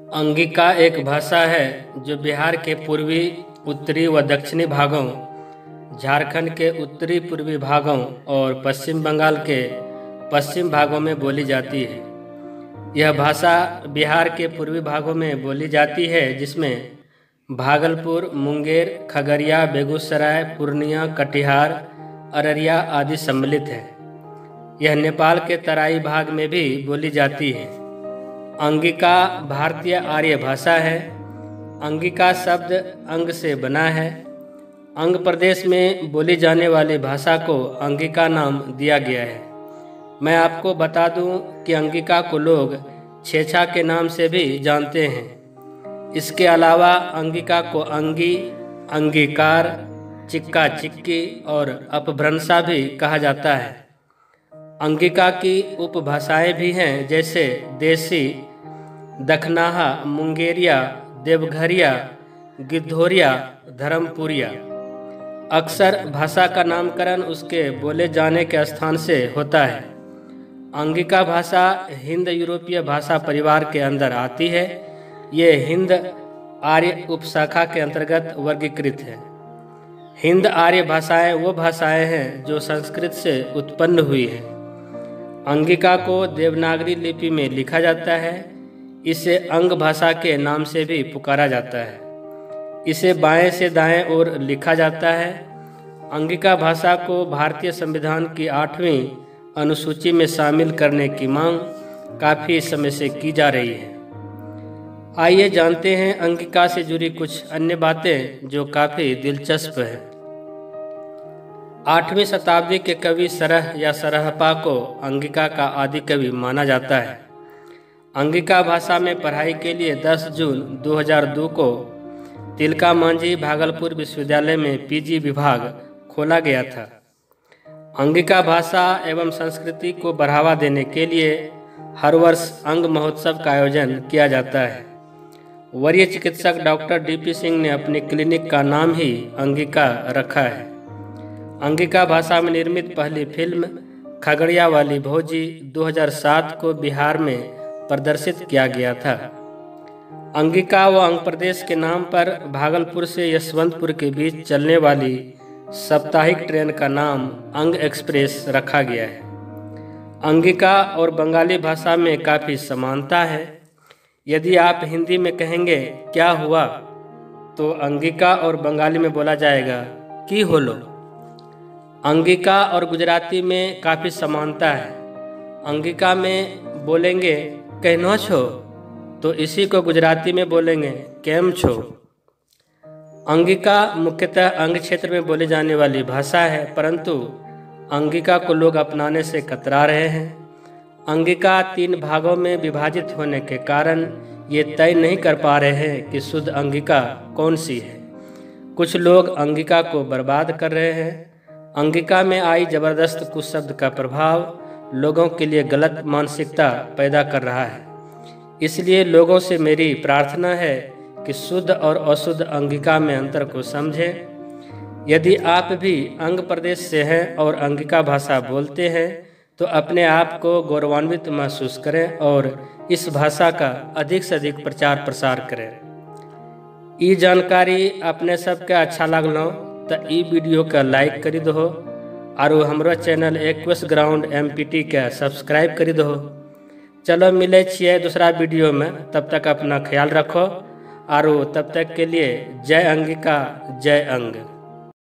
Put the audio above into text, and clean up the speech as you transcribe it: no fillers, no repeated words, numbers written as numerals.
अंगिका एक भाषा है जो बिहार के पूर्वी, उत्तरी व दक्षिणी भागों, झारखंड के उत्तरी पूर्वी भागों और पश्चिम बंगाल के पश्चिम भागों में बोली जाती है। यह भाषा बिहार के पूर्वी भागों में बोली जाती है, जिसमें भागलपुर, मुंगेर, खगड़िया, बेगूसराय, पूर्णिया, कटिहार, अररिया आदि सम्मिलित है। यह नेपाल के तराई भाग में भी बोली जाती है। अंगिका भारतीय आर्य भाषा है। अंगिका शब्द अंग से बना है। अंग प्रदेश में बोली जाने वाली भाषा को अंगिका नाम दिया गया है। मैं आपको बता दूं कि अंगिका को लोग छेछा के नाम से भी जानते हैं। इसके अलावा अंगिका को अंगी, अंगीकार, चिक्का चिक्की और अपभ्रंशा भी कहा जाता है। अंगिका की उपभाषाएं भी हैं, जैसे देसी, दखनाहा, मुंगेरिया, देवघरिया, गिद्धौरिया, धर्मपुरिया। अक्सर भाषा का नामकरण उसके बोले जाने के स्थान से होता है। अंगिका भाषा हिंद यूरोपीय भाषा परिवार के अंदर आती है। ये हिंद आर्य उपशाखा के अंतर्गत वर्गीकृत है। हिंद आर्य भाषाएं वो भाषाएं हैं जो संस्कृत से उत्पन्न हुई है। अंगिका को देवनागरी लिपि में लिखा जाता है। इसे अंग भाषा के नाम से भी पुकारा जाता है। इसे बाएं से दाएं ओर लिखा जाता है। अंगिका भाषा को भारतीय संविधान की 8वीं अनुसूची में शामिल करने की मांग काफ़ी समय से की जा रही है। आइए जानते हैं अंगिका से जुड़ी कुछ अन्य बातें जो काफ़ी दिलचस्प है। 8वीं शताब्दी के कवि सरह या सरहपा को अंगिका का आदि कवि माना जाता है। अंगिका भाषा में पढ़ाई के लिए 10 जून 2002 को तिलका मांझी भागलपुर विश्वविद्यालय में पीजी विभाग खोला गया था। अंगिका भाषा एवं संस्कृति को बढ़ावा देने के लिए हर वर्ष अंग महोत्सव का आयोजन किया जाता है। वरीय चिकित्सक डॉक्टर डीपी सिंह ने अपनी क्लिनिक का नाम ही अंगिका रखा है। अंगिका भाषा में निर्मित पहली फिल्म खगड़िया वाली भौजी 2007 को बिहार में प्रदर्शित किया गया था। अंगिका व अंग प्रदेश के नाम पर भागलपुर से यशवंतपुर के बीच चलने वाली साप्ताहिक ट्रेन का नाम अंग एक्सप्रेस रखा गया है। अंगिका और बंगाली भाषा में काफ़ी समानता है। यदि आप हिंदी में कहेंगे क्या हुआ, तो अंगिका और बंगाली में बोला जाएगा की होलो। अंगिका और गुजराती में काफ़ी समानता है। अंगिका में बोलेंगे कहनो छो, तो इसी को गुजराती में बोलेंगे केम छो। अंगिका मुख्यतः अंग क्षेत्र में बोली जाने वाली भाषा है, परंतु अंगिका को लोग अपनाने से कतरा रहे हैं। अंगिका 3 भागों में विभाजित होने के कारण ये तय नहीं कर पा रहे हैं कि शुद्ध अंगिका कौन सी है। कुछ लोग अंगिका को बर्बाद कर रहे हैं। अंगिका में आई जबरदस्त कुशब्द का प्रभाव लोगों के लिए गलत मानसिकता पैदा कर रहा है। इसलिए लोगों से मेरी प्रार्थना है कि शुद्ध और अशुद्ध अंगिका में अंतर को समझें। यदि आप भी अंग प्रदेश से हैं और अंगिका भाषा बोलते हैं, तो अपने आप को गौरवान्वित महसूस करें और इस भाषा का अधिक से अधिक प्रचार प्रसार करें। ये जानकारी अपने सबके अच्छा लगलो तो ई वीडियो का लाइक करी दो और हमारा चैनल एक्वेस ग्राउंड MPT के सब्सक्राइब करी दो। चलो मिले छिए दूसरा वीडियो में, तब तक अपना ख्याल रखो और तब तक के लिए जय अंगिका, जय अंग।